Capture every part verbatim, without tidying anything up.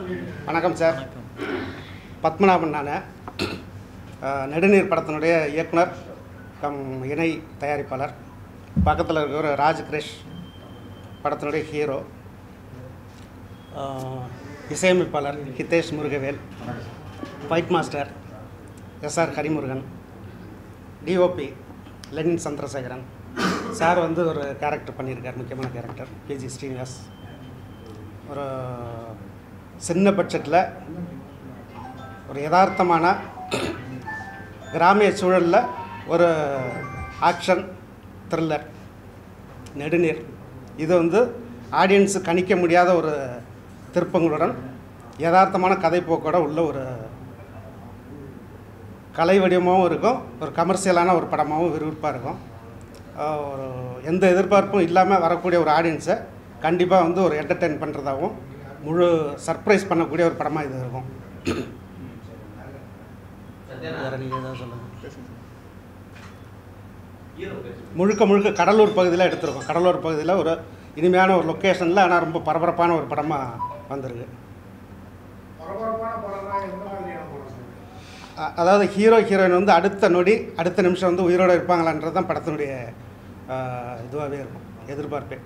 வணக்கம் சார். பத்மநாபன். நான் நெடுநீர் படத்தினுடைய இயக்குனர் கம் இணை தயாரிப்பாளர். பக்கத்தில் இருக்கிற ராஜ் கிரிஷ் படத்தினுடைய ஹீரோ. இசையமைப்பாளர் Hitesh Murugavel. Fight master SR Harimurugan. DOP Lenin Chandrasekaran sir வந்து ஒரு கேரக்டர் பண்ணியிருக்கார், முக்கியமான கேரக்டர் கேஜி ஸ்ரீனிவாஸ். ஒரு சின்ன பட்ஜெட்டில் ஒரு யதார்த்தமான கிராமிய சூழலில் ஒரு ஆக்ஷன் த்ரில்லர் நெடுநீர். இது வந்து ஆடியன்ஸு கணிக்க முடியாத ஒரு திருப்பங்களுடன் யதார்த்தமான கதைப்போக்கோட உள்ள ஒரு கலை வடிவமாகவும் இருக்கும், ஒரு கமர்ஷியலான ஒரு படமாகவும் விறுவிறுப்பாக இருக்கும். ஒரு எந்த எதிர்பார்ப்பும் இல்லாமல் வரக்கூடிய ஒரு ஆடியன்ஸை கண்டிப்பாக வந்து ஒரு என்டர்டெயின் பண்ணுறதாகவும் முழு சர்ப்ரைஸ் பண்ணக்கூடிய ஒரு படமாக இது இருக்கும். வேறு நீங்கள் எதாவது சொல்லுங்கள். முழுக்க முழுக்க கடலூர் பகுதியில் எடுத்திருக்கோம். கடலூர் பகுதியில் ஒரு இனிமையான ஒரு லொக்கேஷனில், ஆனால் ரொம்ப பரபரப்பான ஒரு படமாக வந்திருக்கு. அதாவது ஹீரோ ஹீரோயின் வந்து அடுத்த நொடி அடுத்த நிமிஷம் வந்து உயிரோடு இருப்பாங்களான்றது தான் படத்தினுடைய இதுவாகவே இருக்கும், எதிர்பார்ப்பே.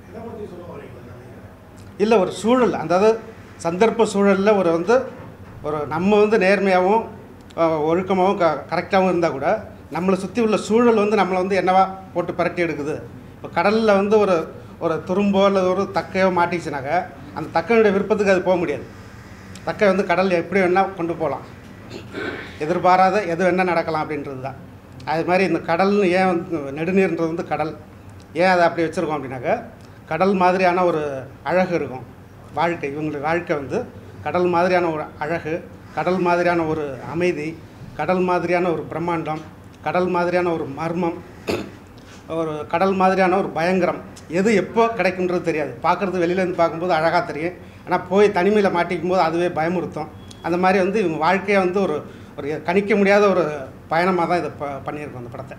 இல்லை, ஒரு சூழல், அதாவது சந்தர்ப்ப சூழலில் ஒரு வந்து ஒரு நம்ம வந்து நேர்மையாகவும் ஒழுக்கமாகவும் க கரெக்டாகவும் இருந்தால் கூட நம்மளை சுற்றி உள்ள சூழல் வந்து நம்மளை வந்து என்னவா போட்டு பரட்டி எடுக்குது. இப்போ கடலில் வந்து ஒரு ஒரு துரும்போ இல்லை ஒரு தக்கையோ மாட்டிச்சுனாக்கா அந்த தக்கையுடைய விருப்பத்துக்கு அது போக முடியாது. தக்கை வந்து கடல் எப்படி வேணால் கொண்டு போகலாம், எதிர்பாராத எது வேணால் நடக்கலாம் அப்படின்றது தான். அது மாதிரி இந்த கடல்னு ஏன் வந்து நெடுநீர்ன்றது வந்து கடல் ஏன் அதை அப்படி வச்சுருக்கோம் அப்படின்னாக்கா, கடல் மாதிரியான ஒரு அழகு இருக்கும் வாழ்க்கை. இவங்களுக்கு வாழ்க்கை வந்து கடல் மாதிரியான ஒரு அழகு, கடல் மாதிரியான ஒரு அமைதி, கடல் மாதிரியான ஒரு பிரம்மாண்டம், கடல் மாதிரியான ஒரு மர்மம், ஒரு கடல் மாதிரியான ஒரு பயங்கரம். எது எப்போ கிடைக்குன்றது தெரியாது. பார்க்குறது வெளியிலேருந்து பார்க்கும்போது அழகாக தெரியும், ஆனால் போய் தனிமையில் மாட்டிக்கும் போது அதுவே பயமுறுத்தும். அந்த மாதிரி வந்து இவங்க வாழ்க்கையை வந்து ஒரு ஒரு கணிக்க முடியாத ஒரு பயணமாக தான் இதை ப பண்ணியிருக்கோம் அந்த படத்தை.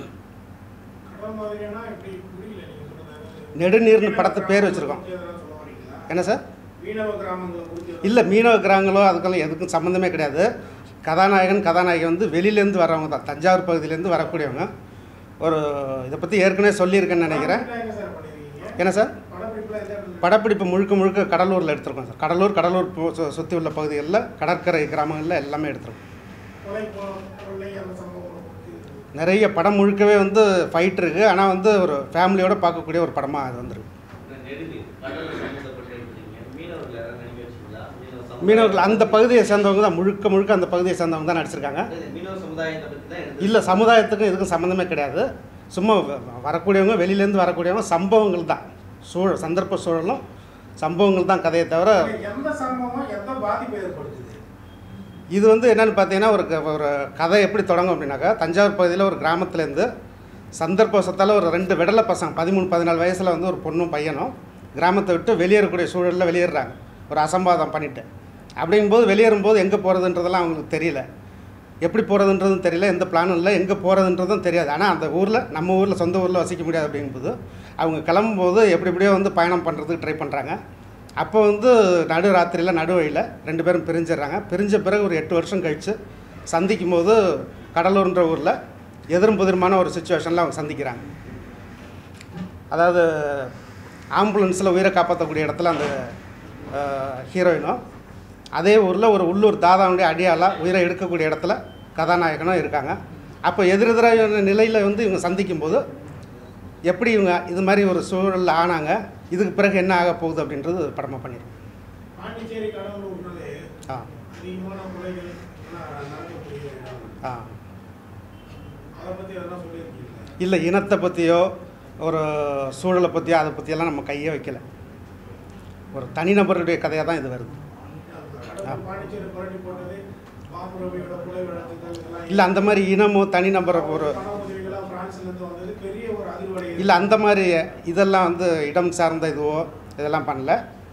நெடுநீர்னு படத்து பேர் வச்சுருக்கோம். என்ன சார்? இல்லை, மீனவ கிராமங்களோ அதுக்கெல்லாம் எதுக்கும் சம்மந்தமே கிடையாது. கதாநாயகன் கதாநாயகி வந்து வெளியிலேருந்து வரவங்க தான், தஞ்சாவூர் பகுதியிலேருந்து வரக்கூடியவங்க. ஒரு இதை பற்றி ஏற்கனவே சொல்லியிருக்கேன்னு நினைக்கிறேன். என்ன சார்? படப்பிடிப்பு முழுக்க முழுக்க கடலூரில் எடுத்திருக்கோம் சார். கடலூர் கடலூர் சுற்றி உள்ள பகுதிகளில், கடற்கரை கிராமங்களில் எல்லாமே எடுத்திருக்கோம். நிறைய படம் முழுக்கவே வந்து ஃபைட் இருக்குது, ஆனால் வந்து ஒரு ஃபேமிலியோடு பார்க்கக்கூடிய ஒரு படமாக அது வந்துருக்கு. மீனவர்கள் அந்த பகுதியை சேர்ந்தவங்க தான், முழுக்க முழுக்க அந்த பகுதியை சேர்ந்தவங்க தான் நடிச்சிருக்காங்க. இல்லை, சமுதாயத்துக்கும் இதுக்கும் சம்மந்தமே கிடையாது. சும்மா வரக்கூடியவங்க, வெளியிலேருந்து வரக்கூடியவங்க, சம்பவங்கள் தான், சூழல் சந்தர்ப்ப சூழலும் சம்பவங்கள் தான் கதையை தவிர. இது வந்து என்னென்னு பார்த்தீங்கன்னா, ஒரு ஒரு கதை எப்படி தொடங்கும் அப்படின்னாக்கா, தஞ்சாவூர் பகுதியில் ஒரு கிராமத்துலேருந்து சந்தர்ப்பவசத்தால் ஒரு ரெண்டு விடலை பசங்க பதிமூணு பதினாலு வயசில் வந்து ஒரு பொண்ணும் பையனும் கிராமத்தை விட்டு வெளியேறக்கூடிய சூழலில் வெளியேறாங்க, ஒரு அசம்பாதம் பண்ணிவிட்டு. அப்படிங்கும்போது வெளியேறும்போது எங்கே போகிறதுன்றதெல்லாம் அவங்களுக்கு தெரியல, எப்படி போகிறதுன்றதும் தெரியல, எந்த பிளானும் இல்லை, எங்கே போகிறதுன்றதும் தெரியாது. ஆனால் அந்த ஊரில், நம்ம ஊரில் சொந்த ஊரில் வசிக்க முடியாது. அப்படிங்கும்போது அவங்க கிளம்பும்போது எப்படி எப்படியோ வந்து பயணம் பண்ணுறதுக்கு ட்ரை பண்ணுறாங்க. அப்போ வந்து நடு ராத்திரியில் நடு வழியில் ரெண்டு பேரும் பிரிஞ்சிடுறாங்க. பிரிஞ்ச பிறகு ஒரு எட்டு வருஷம் கழித்து சந்திக்கும் போது கடலூர்ன்ற ஊரில் எதிரும் புதிருமான ஒரு சுச்சுவேஷனில் அவங்க சந்திக்கிறாங்க. அதாவது ஆம்புலன்ஸில் உயிரை காப்பாற்றக்கூடிய இடத்துல அந்த ஹீரோயினும், அதே ஊரில் ஒரு உள்ளூர் தாதாவுடைய அடியாளாக உயிரை எடுக்கக்கூடிய இடத்துல கதாநாயகனும் இருக்காங்க. அப்போ எதிரெதிரான நிலையில் வந்து இவங்க சந்திக்கும்போது எப்படி இவங்க இது மாதிரி ஒரு சூழலில் ஆனாங்க, இதுக்கு பிறகு என்ன ஆக போகுது அப்படின்றது படமாக பண்ணியிருக்கோம். ஆ ஆ இல்லை, இனத்தை பற்றியோ ஒரு சூழலை பற்றியோ அதை பற்றியெல்லாம் நம்ம கையே வைக்கலை. ஒரு தனிநபருடைய கதையாக தான் இது வருது. இல்லை, அந்த மாதிரி இனமோ தனிநபர் ஒரு இல்லை, அந்த மாதிரி இதெல்லாம் வந்து இடம் சார்ந்த இதுவோ இதெல்லாம் பண்ணல.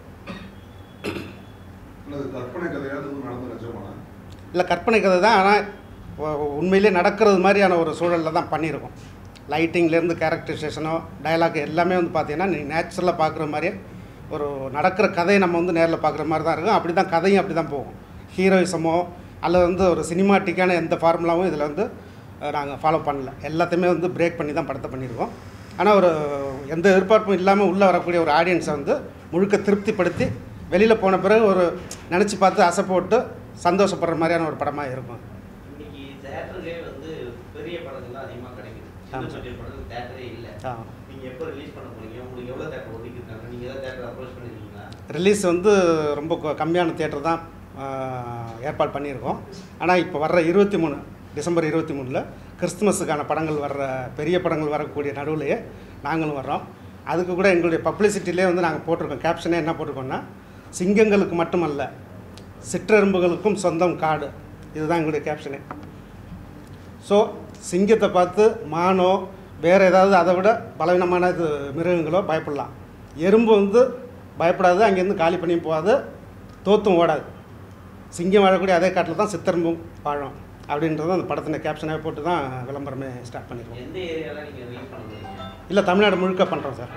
இல்லை, கற்பனை கதை தான், ஆனால் உண்மையிலே நடக்கிறது மாதிரியான ஒரு சூழலில் தான் பண்ணியிருக்கோம். லைட்டிங்லேருந்து கேரக்டரைசேஷனோ டைலாக் எல்லாமே வந்து பார்த்தீங்கன்னா நீங்கள் நேச்சுரலாக பார்க்குற மாதிரியே ஒரு நடக்கிற கதையை நம்ம வந்து நேரில் பார்க்குற மாதிரி தான் இருக்கும். அப்படி தான் கதையும் அப்படி தான் போகும். ஹீரோயிசமோ அல்லது வந்து ஒரு சினிமாட்டிக்கான எந்த ஃபார்முலாவும் இதில் வந்து நாங்கள் ஃபாலோ பண்ணல. எல்லாத்தையுமே வந்து பிரேக் பண்ணி தான் படத்தை பண்ணியிருக்கோம். ஆனால் ஒரு எந்த எதிர்பார்ப்பும் இல்லாமல் உள்ளே வரக்கூடிய ஒரு ஆடியன்ஸை வந்து முழுக்க திருப்திப்படுத்தி வெளியில் போன பிறகு ஒரு நினச்சி பார்த்து அசை போட்டு சந்தோஷப்படுற மாதிரியான ஒரு படமாக இருக்கும். இன்னைக்கு தேட்டர்லேயே வந்து பெரிய படங்கள்லாம் அதிகமாக கிடைக்குது. சின்ன படங்கள் தேட்டரே இல்லை. நீங்கள் எப்போ ரிலீஸ் பண்ண போகிறீங்க? உங்களுக்கு எவ்வளோ தேட்டர் ஒதுக்கிருக்காங்க? நீங்கள் ஏதாவது தேட்டர் அப்ரோச் பண்ணியிருக்கீங்களா? ரிலீஸ் வந்து ரொம்ப கம்மியான தேட்டர் தான் ஏற்பாடு பண்ணியிருக்கோம். ஆனால் இப்போ வர்ற இருபத்தி மூணு டிசம்பர் இருபத்தி மூணில் கிறிஸ்துமஸுக்கான படங்கள் வர்ற பெரிய படங்கள் வரக்கூடிய நடுவுலையே நாங்களும் வர்றோம். அதுக்கு கூட எங்களுடைய பப்ளிசிட்டிலே வந்து நாங்கள் போட்டிருக்கோம். கேப்ஷனே என்ன போட்டிருக்கோம்னா, சிங்கங்களுக்கு மட்டுமல்ல சிற்றெரும்புகளுக்கும் சொந்தம் காடு. இதுதான் எங்களுடைய கேப்ஷனே. ஸோ சிங்கத்தை பார்த்து மானோ வேறு ஏதாவது அதை விட பலவீனமான இது மிருகங்களோ பயப்படலாம். எறும்பு வந்து பயப்படாது, அங்கேருந்து காலி பண்ணியும் போகாது, தோத்தும் ஓடாது. சிங்கம் வாழக்கூடிய அதே காட்டில் தான் சித்தெரும்பும் வாழும் அப்படின்றது அந்த படத்தின கேப்ஷனாக போட்டு தான் விளம்பரமே ஸ்டார்ட் பண்ணியிருக்கோம். எந்த ஏரியாவில் நீங்கள் ரிலீஸ் பண்ண போகிறீங்க? இல்லை, தமிழ்நாடு முழுக்க பண்ணுறோம் சார்.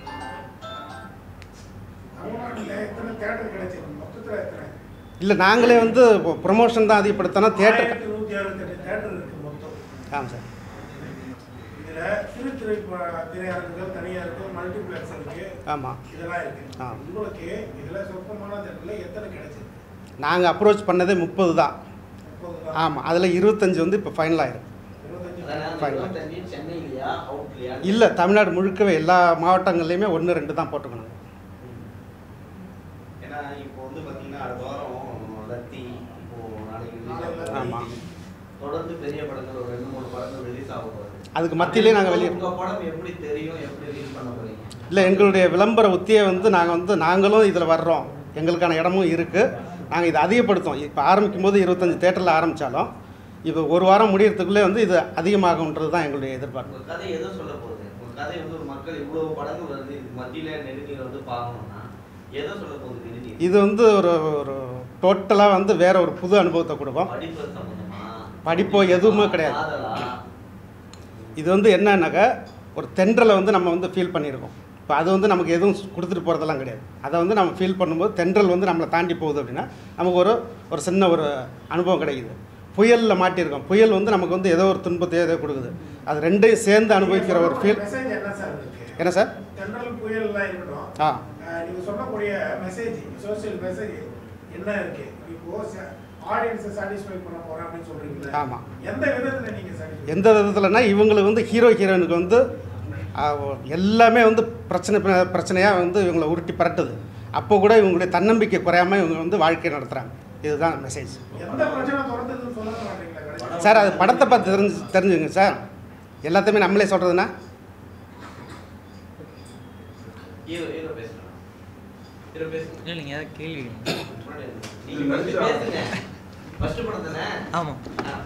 இல்லை, நாங்களே வந்து ப்ரொமோஷன் தான் அதிகப்படுத்தினா தேட்டர். ஆமாம் சார். ஆமாம். நாங்கள் அப்ரோச் பண்ணதே முப்பது தான். ஆமாம், அதில் இருபத்தஞ்சி வந்து இப்போ ஃபைனல் ஆயிருக்கு. இல்லை, தமிழ்நாடு முழுக்கவே எல்லா மாவட்டங்கள்லையுமே ஒன்று ரெண்டு தான் போட்டுக்கணும். ஆமாம், தொடர்ந்து பெரிய படங்கள் ஒரு ரெண்டு மூணு படங்கள் ரிலீஸ் ஆக போகுது. அதுக்கு மத்தியிலே நாங்கள் வெளியே உங்கள் படம் எப்படி தெரியும், எப்படி ரிலீஸ் பண்ண போகிறீங்க? இல்லை, எங்களுடைய விளம்பர உத்தியை வந்து நாங்கள் வந்து நாங்களும் இதில் வர்றோம், எங்களுக்கான இடமும் இருக்குது. நாங்கள் இதை அதிகப்படுத்தோம். இப்போ ஆரம்பிக்கும் போது இருபத்தஞ்சி தேட்டரில் ஆரம்பித்தாலும் இப்போ ஒரு வாரம் முடியறதுக்குள்ளே வந்து இது அதிகமாகுன்றது தான் எங்களுடைய எதிர்பார்ப்பு. உங்கள் கதை எதுவும் சொல்ல போகுது? உங்கள் கதை வந்து ஒரு மக்கள் இவ்வளோ படங்கள் வருது, இது மத்தியில் நெடுநீர் வந்து பார்க்கணும்னா எதோ சொல்ல போகுது? நெடுநீர் இது வந்து ஒரு ஒரு டோட்டலாக வந்து வேற ஒரு புது அனுபவத்தை கொடுக்கும். படிப்பு சம்பந்தமா? படிப்போ எதுவுமே கிடையாது. இது வந்து என்னன்னாக்கா ஒரு தென்றலை வந்து நம்ம வந்து ஃபீல் பண்ணியிருக்கோம். இப்போ அது வந்து நமக்கு எதுவும் கொடுத்துட்டு போகிறதெல்லாம் கிடையாது. அதை வந்து நம்ம ஃபீல் பண்ணும்போது தென்றல் வந்து நம்மளை தாண்டி போகுது அப்படின்னா நமக்கு ஒரு ஒரு சின்ன ஒரு அனுபவம் கிடைக்குது. புயலில் மாட்டியிருக்கோம். புயல் வந்து நமக்கு வந்து ஏதோ ஒரு துன்பத்தை ஏதோ கொடுக்குது. அது ரெண்டையும் சேர்ந்து அனுபவிக்கிற ஒரு ஃபீல். என்ன சார்? ஆ நீங்கள் சொல்லக்கூடிய மெசேஜ், சோஷியல் மெசேஜ் என்ன இருக்கு? இப்போ ஆடியன்ஸை சாட்டிஸ்ஃபை பண்ண போகிறேன் அப்படின்னு சொல்கிறீங்களா? ஆமாம். எந்த விதத்தில் நீங்கள் சாட்டிஸ்ஃபை? எந்த விதத்தில்னா இவங்களுக்கு வந்து ஹீரோ ஹீரோயினுக்கு வந்து எல்லாமே வந்து பிரச்சனை பிரச்சனையாக வந்து இவங்களை உருட்டி பரட்டுது. அப்போ கூட இவங்களுடைய தன்னம்பிக்கை குறையாமல் இவங்க வந்து வாழ்க்கை நடத்துகிறாங்க. இதுதான் மெசேஜ் சார். அது படத்தை பார்த்து தெரிஞ்சு தெரிஞ்சுங்க சார். எல்லாத்தையுமே நம்மளே சொல்கிறதுன்னா கேள்வி. ஆமாம்,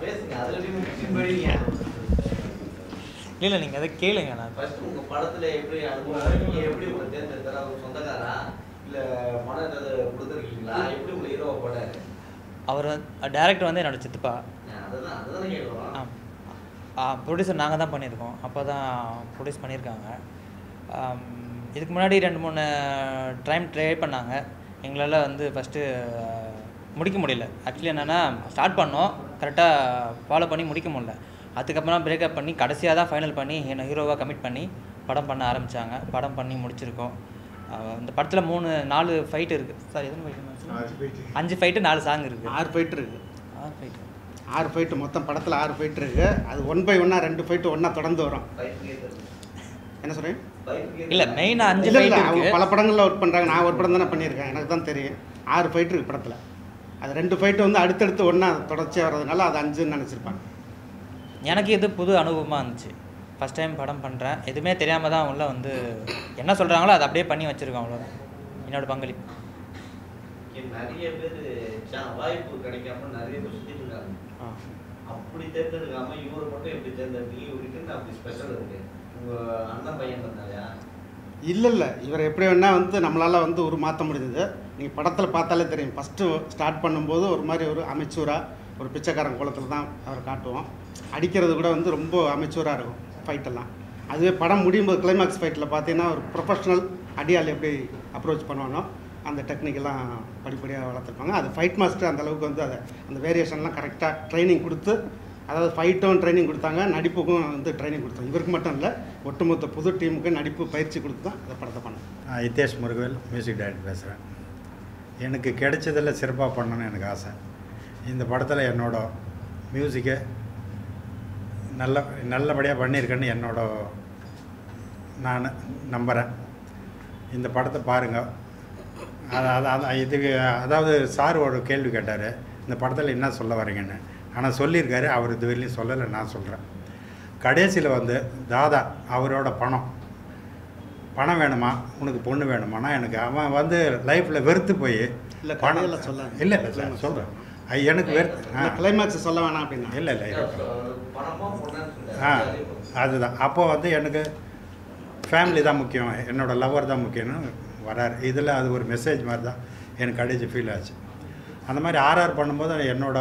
இல்லை நீங்கள் அதை கேளுங்க. நான் ஃபர்ஸ்ட் உங்கள் படத்தில் எப்படி அனுபவம், நீங்கள் எப்படி உங்களை தேர்ந்தெடுத்தாரா? ஒரு சொந்தக்காரா இல்லை படம் ஏதாவது கொடுத்துருக்கீங்களா? எப்படி உங்களை ஹீரோவை போட்டார்? அவர் டேரக்டர் வந்து என்னோடய சித்தப்பா. அதுதான் அதுதான் கேட்குறோம். ஆ ப்ரொடியூசர் நாங்கள் தான் பண்ணியிருக்கோம். அப்போ தான் ப்ரொடியூஸ் பண்ணியிருக்காங்க. இதுக்கு முன்னாடி ரெண்டு மூணு டைம் ட்ரை பண்ணாங்க. எங்களால் வந்து ஃபஸ்ட்டு முடிக்க முடியல. ஆக்சுவலி என்னென்னா ஸ்டார்ட் பண்ணோம், கரெக்டாக ஃபாலோ பண்ணி முடிக்க முடியல. அதுக்கப்புறம் பிரேக்கப் பண்ணி கடைசியாக தான் ஃபைனல் பண்ணி என்னை ஹீரோவாக கமிட் பண்ணி படம் பண்ண ஆரம்பித்தாங்க. படம் பண்ணி முடிச்சிருக்கோம். இந்த படத்தில் மூணு நாலு ஃபைட் இருக்குது. சார் எதுவும் ஃபைட்டு? அஞ்சு ஃபைட்டு, நாலு சாங் இருக்குது. ஆறு ஃபைட்டு இருக்குது. ஆறு ஃபைட்டு ஆறு ஃபைட்டு மொத்தம் படத்தில் ஆறு ஃபைட் இருக்குது. அது ஒன் பை ஒன்னாக ரெண்டு ஃபைட்டு ஒன்றா தொடர்ந்து வரும். என்ன சொல்கிறேன்? இல்லை, மெயினாக அஞ்சு இல்லை ஃபைட். அவங்க பல படங்களில் ஒர்க் பண்ணுறாங்க. நான் ஒரு படம் தானே பண்ணியிருக்கேன், எனக்கு தான் தெரியும். ஆறு ஃபைட் இருக்குது படத்தில். அது ரெண்டு ஃபைட்டு வந்து அடுத்தடுத்து ஒன்றா தொடர்ச்சியாக வர்றதுனால அது அஞ்சுன்னு நினச்சிருப்பாங்க. எனக்கு இது புது அனுபவமாக இருந்துச்சு. ஃபஸ்ட் டைம் படம் பண்ணுறேன். எதுவுமே தெரியாமல் தான் உள்ள வந்து என்ன சொல்கிறாங்களோ அதை அப்படியே பண்ணி வச்சுருக்கோம். அவ்வளோதான் என்னோடய பங்களிப்பு. நிறைய பேர் வாய்ப்பு கிடைக்காம நிறைய பேர் சுற்றிட்டு இருக்காங்க. அப்படி தேர்ந்தெடுக்காமல் இவரை மட்டும் எப்படி தேர்ந்தெடுக்கீங்க? இவருக்கு அப்படி ஸ்பெஷல் இருக்குது. உங்கள் அண்ணன் பையன் பண்ணாயா? இல்லை இல்லை, இவர் எப்படி வேணால் வந்து நம்மளால் வந்து ஒரு மாற்ற முடிஞ்சது. நீங்கள் படத்தில் பார்த்தாலே தெரியும். ஃபஸ்ட்டு ஸ்டார்ட் பண்ணும்போது ஒரு மாதிரி ஒரு அமைச்சூராக ஒரு பிச்சைக்காரன் குளத்தில் தான் அவர் காட்டுவோம். அடிக்கிறது கூட வந்து ரொம்ப அமைச்சூராக இருக்கும் ஃபைட்டெல்லாம். அதுவே படம் முடியும் போது கிளைமேக்ஸ் ஃபைட்டில் பார்த்தீங்கன்னா ஒரு ப்ரொஃபஷ்னல் அடியால் எப்படி அப்ரோச் பண்ணுவானோ அந்த டெக்னிக்கெல்லாம் படிப்படியாக வளர்த்துருப்பாங்க. அது ஃபைட் மாஸ்டர் அந்த அளவுக்கு வந்து அதை அந்த வேரியேஷன்லாம் கரெக்டாக ட்ரைனிங் கொடுத்து, அதாவது ஃபைட்டும் ட்ரைனிங் கொடுத்தாங்க, நடிப்புக்கும் வந்து ட்ரைனிங் கொடுத்தாங்க. இவருக்கு மட்டும் இல்லை, ஒட்டுமொத்த புது டீமுக்கு நடிப்பு பயிற்சி கொடுத்து தான் அந்த படத்தை பண்ணேன். ஹிதேஷ் முருகவேல், மியூசிக் டைரக்டர் பேசுகிறேன். எனக்கு கிடைச்சதில் சிறப்பாக பண்ணணும்னு எனக்கு ஆசை. இந்த படத்தில் என்னோட மியூசிக்கை நல்ல நல்லபடியாக பண்ணியிருக்கேன்னு என்னோட நான் நம்புகிறேன். இந்த படத்தை பாருங்கள். அது அது இதுக்கு அதாவது சார் ஒரு கேள்வி கேட்டார், இந்த படத்தில் என்ன சொல்ல வரீங்கன்னு. ஆனால் சொல்லியிருக்காரு, அவர் இது வரையிலும் சொல்லலை, நான் சொல்கிறேன். கடைசியில் வந்து தாதா அவரோட பணம் பணம் வேணுமா, உனக்கு பொண்ணு வேணுமானா, எனக்கு அவன் வந்து லைஃப்பில் வெறுத்து போய் இல்லை பணம் பணம் சொல்ல இல்லை இல்லை சார் சொல்கிறேன். எனக்கு வெறுத்து கிளைமேக்ஸ் சொல்ல வேணாம் அப்படின்னா இல்லை இல்லை பணமா பொண்ணான்னு ஆ சொல்றாரு. அதுதான். அப்போது வந்து எனக்கு ஃபேமிலி தான் முக்கியம், என்னோடய லவ்வர் தான் முக்கியம்னு வராரு. இதில் அது ஒரு மெசேஜ் மாதிரி தான் எனக்கு கடைசி ஃபீல் ஆச்சு. அந்த மாதிரி ஆர்ஆர் பண்ணும்போது என்னோட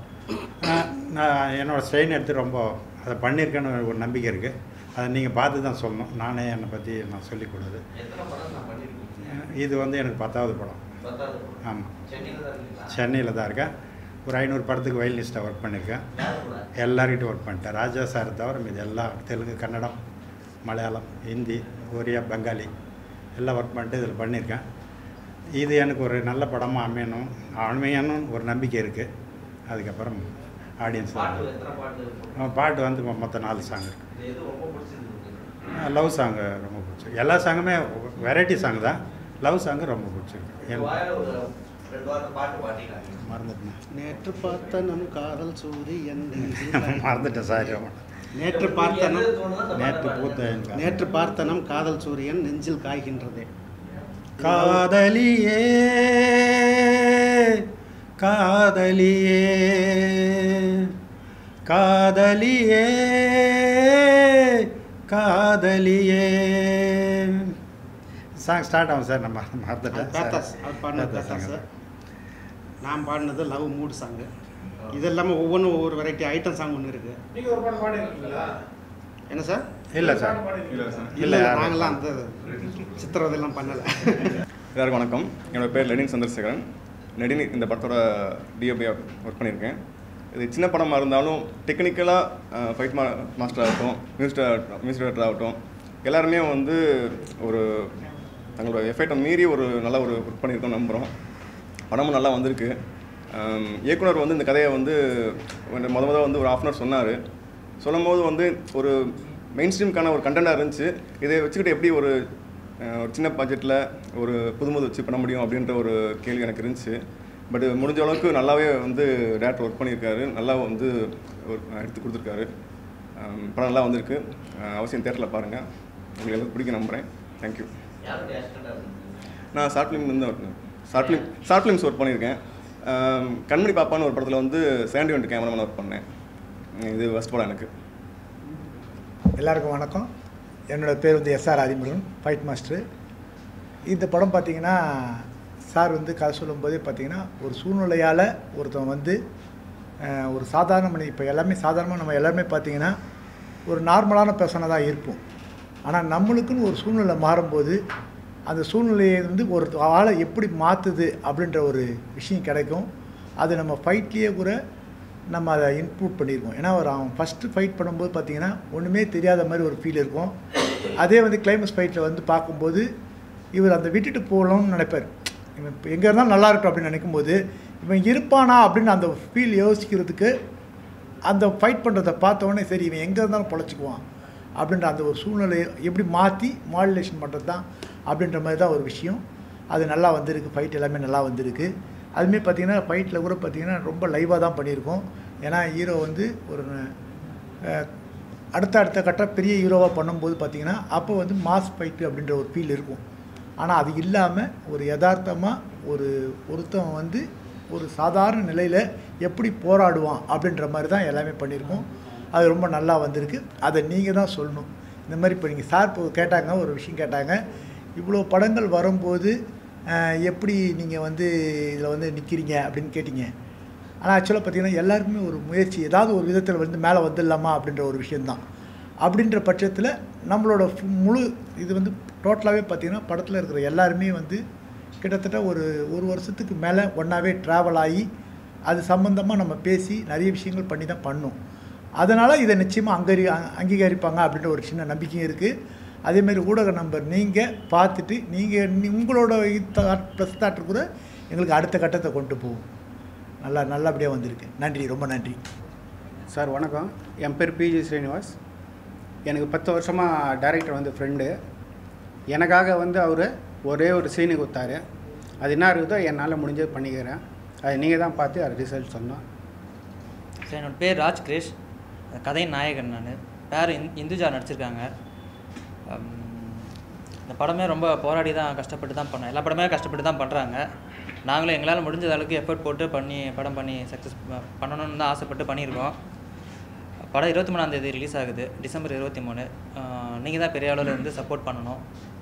நான் என்னோடய ஸ்ட்ரெயின் எடுத்து ரொம்ப அதை பண்ணியிருக்கேன்னு ஒரு நம்பிக்கை இருக்குது. அதை நீங்கள் பார்த்து தான் சொல்லணும். நானே என்னை பற்றி நான் சொல்லிக்கூடாது. எத்தனை படம் நான் பண்ணிருக்கீங்க? இது வந்து எனக்கு பத்தாவது படம். பத்தாவது படம். ஆமாம், சென்னையில தான் இருக்கீங்களா? சென்னையில் தான் இருக்கேன். ஒரு ஐநூறு படத்துக்கு வயலினிஸ்ட்டாக ஒர்க் பண்ணியிருக்கேன். யாரு கூட? எல்லார்கிட்டையும் ஒர்க் பண்ணிட்டேன். ராஜா சார் தவிர மீது எல்லாம் தெலுங்கு, கன்னடம், மலையாளம், ஹிந்தி, ஒரியா, பெங்காலி எல்லாம் ஒர்க் பண்ணிட்டு இதில் பண்ணியிருக்கேன். இது எனக்கு ஒரு நல்ல படமாக அமையணும் அமையணும்னு ஒரு நம்பிக்கை இருக்குது. அதுக்கப்புறம் ஆடியன்ஸ் பாட்டு எத்தனை பாட்டு இருக்கு? பாட்டு வந்து மொத்தம் நாலு சாங் இருக்குது. இது எது ரொம்ப பிடிச்சிருக்கு? லவ் சாங்கு ரொம்ப பிடிச்சிருக்கு. எல்லா சாங்குமே வெரைட்டி சாங் தான். லவ் சாங்கு ரொம்ப பிடிச்சிருக்கு. எனக்கு வாயில ஒரு ரெண்டு வாரத்தை பாட்டு பாட்டிக்காங்க. மறந்துட்டேன் நேற்று பார்த்த நம் காதல் சூரியன் மறந்துட்டேன் சார். நேற்று பார்த்த நம் நேற்று பூத்த எனக்கு நேற்று பார்த்த நம் காதல் சூரியன் நெஞ்சில் காய்கின்றதே. காதலியே காதலியே காதலியே காதலியே சாங் ஸ்டார்ட் ஆகும் சார். நம்ம மறந்துட்டேன் பேத்தாஸ் அவர் பாடினது பேத்தாஸ். நான் பாடினது லவ் மூட் சாங்கு. இது இல்லாமல் ஒவ்வொன்றும் ஒவ்வொரு வெரைட்டி ஐட்டம் சாங் ஒன்று இருக்குது. நீங்க ஒரு பாட்டு பாடி இருக்கீங்களா? என்ன சார்? இல்லை சார், இல்லை இல்லை நாங்களாம் அந்த சித்திரவதையெல்லாம் பண்ணலை. எல்லாருக்கும் வணக்கம். என்னோடய பேர் லெனின் சந்திரசேகரன். நெடினி இந்த படத்தோட டிஓபியாக ஒர்க் பண்ணியிருக்கேன். இது சின்ன படமாக இருந்தாலும் டெக்னிக்கலாக ஃபைட் மா மாஸ்டர் ஆகட்டும், மியூசிக் மியூசிக் டைரக்டர் ஆகட்டும், எல்லாருமே வந்து ஒரு தங்களோட எஃபெக்டை மீறி ஒரு நல்ல ஒரு ஒர்க் பண்ணியிருக்கோம் நம்புகிறோம். படமும் நல்லா வந்திருக்கு. இயக்குனர் வந்து இந்த கதையை வந்து முத முத வந்து ஒரு ஹாஃப் அன் ஹவர் சொன்னார். சொல்லும் போது வந்து ஒரு மெயின் ஸ்ட்ரீமுக்கான ஒரு கண்டென்ட்டாக இருந்துச்சு. இதை வச்சுக்கிட்டு எப்படி ஒரு ஒரு சின்ன பட்ஜெட்டில் ஒரு புதுமுது வச்சு பண்ண முடியும் அப்படின்ற ஒரு கேள்வி எனக்கு இருந்துச்சு. பட் முடிஞ்ச அளவுக்கு நல்லாவே வந்து டேரக்டர் ஒர்க் பண்ணியிருக்காரு. நல்லா வந்து ஒரு எடுத்து கொடுத்துருக்காரு. படம் நல்லா வந்திருக்கு. அவசியம் தேட்டரில் பாருங்கள். உங்களுக்கு எல்லாரும் பிடிக்க நம்புகிறேன். தேங்க்யூ. யாருடைய அசிஸ்டண்டாக இருக்கீங்க? நான் ஷார்ட் ஃபிலிம் வந்து short film short films work பண்ணியிருக்கேன். கண்மணி பாப்பான்னு ஒரு படத்தில் வந்து செவன்டி ஒன் கேமராமேன் ஒர்க் பண்ணேன். இது ஃபஸ்ட் படம் எனக்கு. எல்லாருக்கும் வணக்கம். என்னோடய பேர் வந்து எஸ்ஆர் ஆதிமுருகன், ஃபைட் மாஸ்டரு. இந்த படம் பார்த்திங்கன்னா சார் வந்து கதை சொல்லும்போதே பார்த்திங்கன்னா ஒரு சூழ்நிலையால் ஒருத்தன் வந்து ஒரு சாதாரண மனித இப்போ எல்லாமே சாதாரணமாக நம்ம எல்லாருமே பார்த்திங்கன்னா ஒரு நார்மலான பர்சனாக தான் இருப்போம். ஆனால் நம்மளுக்குன்னு ஒரு சூழ்நிலை மாறும்போது அந்த சூழ்நிலையை வந்து ஒரு ஆளை எப்படி மாற்றுது அப்படின்ற ஒரு விஷயம் கிடைக்கும். அது நம்ம ஃபைட்லேயே கூட நம்ம அதை இன்க்ளூட் பண்ணியிருக்கோம். ஏன்னா ஒரு அவன் ஃபஸ்ட்டு ஃபைட் பண்ணும்போது பார்த்திங்கன்னா ஒன்றுமே தெரியாத மாதிரி ஒரு ஃபீல் இருக்கும். அதே வந்து கிளைமேக்ஸ் ஃபைட்டில் வந்து பார்க்கும்போது இவர் அந்த விட்டுட்டு போகணும்னு நினைப்பார். இவன் இப்போ எங்கே இருந்தாலும் நல்லா இருக்கும் அப்படின்னு நினைக்கும்போது இவன் இருப்பானா அப்படின்னு அந்த ஃபீல் யோசிக்கிறதுக்கு அந்த ஃபைட் பண்ணுறதை பார்த்தோன்னே சரி இவன் எங்கே இருந்தாலும் பொழைச்சிக்குவான் அப்படின்ற அந்த ஒரு சூழ்நிலையை எப்படி மாற்றி மாடுலேஷன் பண்ணுறது தான் அப்படின்ற மாதிரி தான் ஒரு விஷயம். அது நல்லா வந்திருக்கு. ஃபைட் எல்லாமே நல்லா வந்திருக்கு. அதுமாரி பார்த்திங்கன்னா ஃபைட்டில் கூட பார்த்திங்கன்னா ரொம்ப லைவாக தான் பண்ணியிருக்கோம். ஏன்னா ஹீரோ வந்து ஒரு அடுத்த அடுத்த கட்ட பெரிய ஹீரோவாக பண்ணும்போது பார்த்திங்கன்னா அப்போ வந்து மாஸ் ஃபைட்டு அப்படின்ற ஒரு ஃபீல் இருக்கும். ஆனால் அது இல்லாமல் ஒரு யதார்த்தமாக ஒரு ஒருத்தன் வந்து ஒரு சாதாரண நிலையில் எப்படி போராடுவான் அப்படின்ற மாதிரி தான் எல்லாமே பண்ணியிருக்கோம். அது ரொம்ப நல்லா வந்திருக்கு. அதை நீங்கள் தான் சொல்லணும். இந்த மாதிரி இப்போ நீங்கள் சார் இப்போ கேட்டாங்க, ஒரு விஷயம் கேட்டாங்க, இவ்வளோ படங்கள் வரும்போது எப்படி நீங்கள் வந்து இதில் வந்து நிற்கிறீங்க அப்படின்னு கேட்டிங்க. ஆனால் ஆக்சுவலாக பார்த்திங்கன்னா எல்லாருக்குமே ஒரு முயற்சி ஏதாவது ஒரு விதத்தில் வந்து மேலே வந்துடலாமா அப்படின்ற ஒரு விஷயந்தான். அப்படின்ற பட்சத்தில் நம்மளோட ஃபு- முழு இது வந்து டோட்டலாகவே பார்த்திங்கன்னா படத்தில் இருக்கிற எல்லாருமே வந்து கிட்டத்தட்ட ஒரு ஒரு வருஷத்துக்கு மேலே ஒன்றாவே ட்ராவல் ஆகி அது சம்மந்தமாக நம்ம பேசி நிறைய விஷயங்கள் பண்ணி தான் பண்ணோம். அதனால் இதை நிச்சயமாக அங்கீகரி அங்கீகரிப்பாங்க அப்படின்ற ஒரு சின்ன நம்பிக்கையும் இருக்குது. அதேமாதிரி ஊடக நம்பர் நீங்கள் பார்த்துட்டு நீங்கள் உங்களோட ப்ளஸ் தாட்டு கூட எங்களுக்கு அடுத்த கட்டத்தை கொண்டு போகும். நல்லா நல்லபடியாக வந்திருக்கு. நன்றி, ரொம்ப நன்றி. சார் வணக்கம். என் பேர் பிஜி ஸ்ரீனிவாஸ். எனக்கு பத்து வருஷமாக டைரக்டர் வந்து ஃப்ரெண்டு. எனக்காக வந்து அவர் ஒரே ஒரு சீனு கொடுத்தாரு. அது என்ன இருக்குதோ என்னால் முடிஞ்சது பண்ணிக்கிறேன். அது நீங்கள் தான் பார்த்து அது ரிசல்ட் சொன்னோம். சார் என்னோடய பேர் ராஜ் கிரேஷ், கதையின் நாயகன். நான் பேர் இந் இந்துஜா நடிச்சிருக்காங்க. இந்த படமே ரொம்ப போராடி தான் கஷ்டப்பட்டு தான் பண்ணோம். எல்லா படமே கஷ்டப்பட்டு தான் பண்ணுறாங்க. நாங்களும் எங்களால் முடிஞ்ச அளவுக்கு எஃபர்ட் போட்டு பண்ணி படம் பண்ணி சக்ஸஸ் பண்ணணும்னு தான் ஆசைப்பட்டு பண்ணியிருக்கோம். படம் இருபத்தி மூணாந்தேதி ரிலீஸ் ஆகுது, டிசம்பர் இருபத்தி மூணு. நீங்கள் தான் பெரிய அளவில் இருந்து சப்போர்ட் பண்ணணும்.